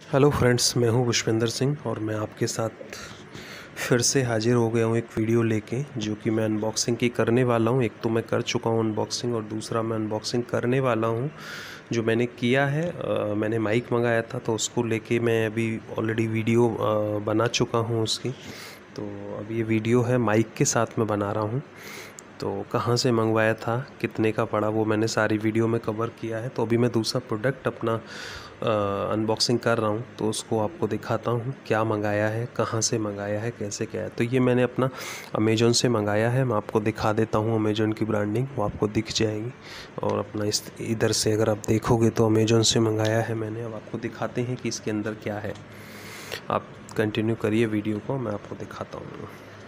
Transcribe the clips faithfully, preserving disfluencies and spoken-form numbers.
Hello friends, मैं हूं पुष्पेंद्र सिंह और मैं आपके साथ फिर से हाजिर हो गया हूं एक वीडियो लेके, जो कि मैं अनबॉक्सिंग की करने वाला हूं। एक तो मैं कर चुका हूं अनबॉक्सिंग और दूसरा मैं अनबॉक्सिंग करने वाला हूं। जो मैंने किया है, आ, मैंने माइक मंगाया था तो उसको लेके मैं अभी ऑलरेडी वीडियो आ, बना चुका हूं उसकी। तो अब ये वीडियो है माइक के साथ मैं बना रहा हूं। तो कहाँ से मंगवाया था, कितने का पड़ा, वो मैंने सारी वीडियो में कवर किया है। तो अभी मैं दूसरा प्रोडक्ट अपना अनबॉक्सिंग कर रहा हूँ, तो उसको आपको दिखाता हूँ क्या मंगाया है, कहाँ से मंगाया है, कैसे क्या है। तो ये मैंने अपना अमेज़ॉन से मंगाया है। मैं आपको दिखा देता हूँ अमेज़ॉन की ब्रांडिंग, वो आपको दिख जाएगी। और अपना इस इधर से अगर आप देखोगे तो अमेज़ॉन से मंगाया है मैंने। अब आपको दिखाते हैं कि इसके अंदर क्या है। आप कंटिन्यू करिए वीडियो को, मैं आपको दिखाता हूँ।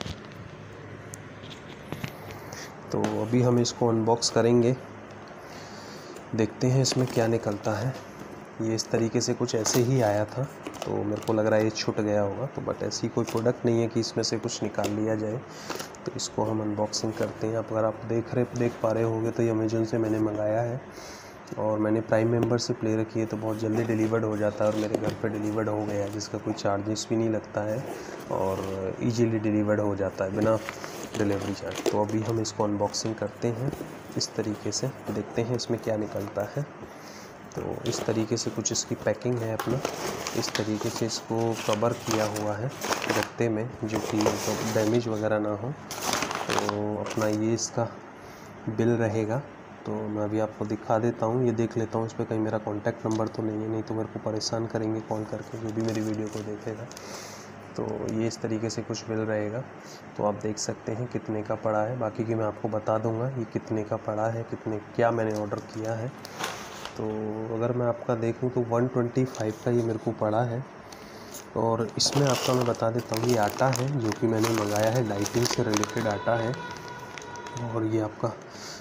तो अभी हम इसको अनबॉक्स करेंगे, देखते हैं इसमें क्या निकलता है। ये इस तरीके से कुछ ऐसे ही आया था, तो मेरे को लग रहा है ये छूट गया होगा। तो बट ऐसी कोई प्रोडक्ट नहीं है कि इसमें से कुछ निकाल लिया जाए। तो इसको हम अनबॉक्सिंग करते हैं। अब अगर आप देख रहे देख पा रहे होंगे तो ये अमेज़ॉन से मैंने मंगाया है और मैंने प्राइम मेंबरशिप ले रखी है, तो बहुत जल्दी डिलीवर्ड हो जाता है और मेरे घर पे डिलीवर्ड हो गया है, जिसका कोई चार्जेस भी नहीं लगता है और इजीली डिलीवर्ड हो जाता है बिना डिलीवरी चार्ज। तो अभी हम इसको अनबॉक्सिंग करते हैं इस तरीके से, देखते हैं इसमें क्या निकलता है। तो इस तरीके से कुछ इसकी पैकिंग है अपना। इस तरीके से इसको कवर किया हुआ है गत्ते में, जो कि तो डैमेज वगैरह ना हो। तो अपना ये इसका बिल रहेगा। तो मैं अभी आपको दिखा देता हूँ, ये देख लेता हूँ इस पर कहीं मेरा कॉन्टैक्ट नंबर तो नहीं है, नहीं तो मेरे को परेशान करेंगे कॉल करके जो भी मेरी वीडियो को देखेगा। तो ये इस तरीके से कुछ बिल रहेगा। तो आप देख सकते हैं कितने का पड़ा है। बाकी की मैं आपको बता दूंगा ये कितने का पड़ा है, कितने क्या मैंने ऑर्डर किया है। तो अगर मैं आपका देखूं तो एक सौ पच्चीस का ये मेरे को पड़ा है। और इसमें आपका मैं बता देता हूँ, ये आटा है जो कि मैंने मंगाया है, लाइटिंग से रिलेटेड आटा है। और ये आपका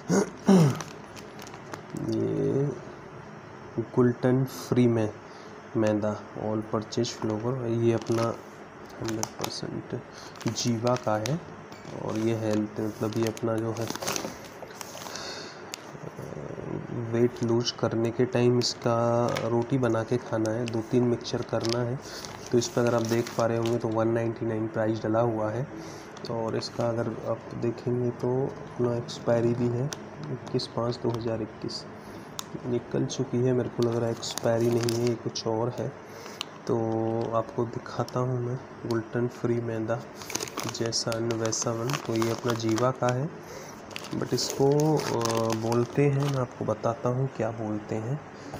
ये ग्लूटेन फ्री में मैदा ऑल परचेज फ्लोवर, ये अपना हंड्रेड परसेंट जीवा का है। और ये हेल्थ मतलब ये अपना जो है वेट लूज करने के टाइम इसका रोटी बना के खाना है, दो तीन मिक्सचर करना है। तो इस पर अगर आप देख पा रहे होंगे तो एक सौ निन्यानवे प्राइस डला हुआ है। और इसका अगर आप देखेंगे तो अपना एक्सपायरी भी है इक्कीस पाँच दो हज़ार इक्कीस, निकल चुकी है। मेरे को लग रहा है एक्सपायरी नहीं है, ये कुछ और है। तो आपको दिखाता हूँ मैं, ग्लूटेन फ्री मैदा जैसा अन्न वैसा वन। तो ये अपना जीवा का है, बट इसको बोलते हैं, मैं आपको बताता हूँ क्या बोलते हैं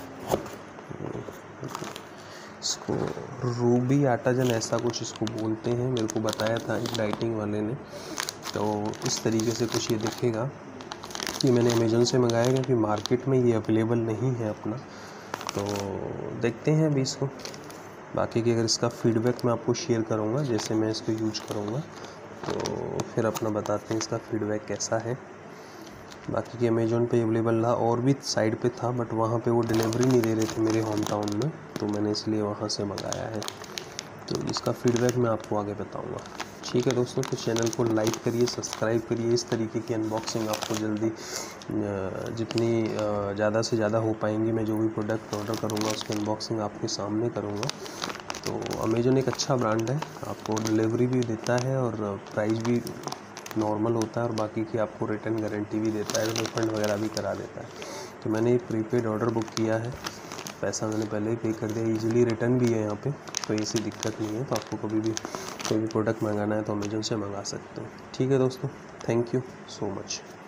इसको, रूबी आटा जन ऐसा कुछ इसको बोलते हैं, मेरे को बताया था एक डाइटिंग वाले ने। तो इस तरीके से कुछ ये दिखेगा। ये मैंने अमेज़ॉन से मंगाया क्योंकि मार्केट में ये अवेलेबल नहीं है अपना। तो देखते हैं अभी इसको। बाकी की अगर इसका फीडबैक मैं आपको शेयर करूँगा जैसे मैं इसको यूज करूँगा, तो फिर अपना बताते हैं इसका फीडबैक कैसा है। बाकी कि अमेज़ॉन पे अवेलेबल था, और भी साइड पे था, बट वहाँ पे वो डिलीवरी नहीं दे रहे थे मेरे होम टाउन में, तो मैंने इसलिए वहाँ से मंगाया है। तो इसका फीडबैक मैं आपको आगे बताऊँगा। ठीक है दोस्तों, तो चैनल को लाइक करिए, सब्सक्राइब करिए। इस तरीके की अनबॉक्सिंग आपको जल्दी जितनी ज़्यादा से ज़्यादा हो पाएंगी, मैं जो भी प्रोडक्ट ऑर्डर करूँगा उसकी अनबॉक्सिंग आपके सामने करूँगा। तो अमेज़ॉन एक अच्छा ब्रांड है, आपको डिलीवरी भी देता है और प्राइस भी नॉर्मल होता है, और बाकी की आपको रिटर्न गारंटी भी देता है, रिफंड वगैरह भी करा देता है। तो मैंने प्रीपेड ऑर्डर बुक किया है, पैसा मैंने पहले ही पे कर दिया। इजीली रिटर्न भी है यहाँ पे, कोई ऐसी दिक्कत नहीं है। तो आपको कभी भी कोई भी प्रोडक्ट मंगाना है तो अमेज़ॉन से मंगा सकते हो। ठीक है दोस्तों, थैंक यू सो मच।